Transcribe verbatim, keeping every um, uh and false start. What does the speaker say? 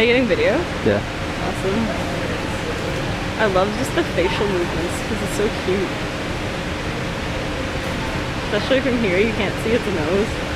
Are you getting video? Yeah. Awesome. I love just the facial movements because it's so cute. Especially from here, you can't see its nose.